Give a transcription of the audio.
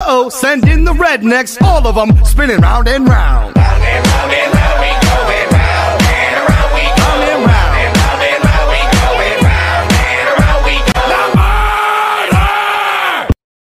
Uh-oh, send in the rednecks, all of them spinning round and round.